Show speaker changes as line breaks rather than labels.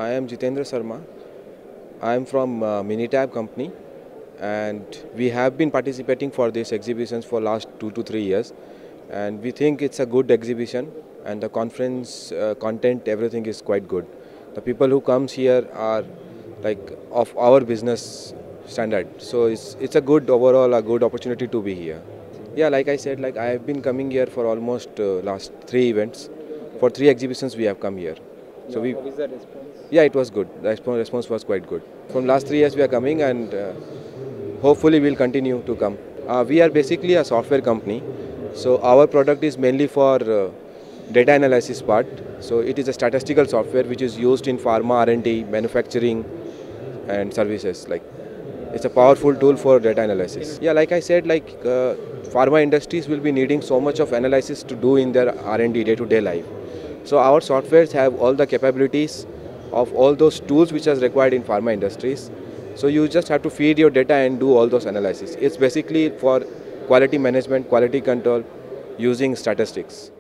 I am Jitendra Sharma. I am from Minitab company, and we have been participating for these exhibitions for last 2 to 3 years, and we think it's a good exhibition, and the conference content, everything is quite good. The people who comes here are like of our business standard, so it's a good overall a good opportunity to be here. Yeah, like I said, like I have been coming here for almost last 3 events. For 3 exhibitions we have come here. So we,
What is the response?
yeah, it was good. The response was quite good. From last 3 years we are coming, and hopefully we'll continue to come. We are basically a software company. So our product is mainly for data analysis part. So it is a statistical software which is used in pharma, R&D, manufacturing and services. Like it's a powerful tool for data analysis. Yeah, like I said, like pharma industries will be needing so much of analysis to do in their R&D day-to-day life. So our softwares have all the capabilities of all those tools which are required in pharma industries. So you just have to feed your data and do all those analysis. It's basically for quality management, quality control using statistics.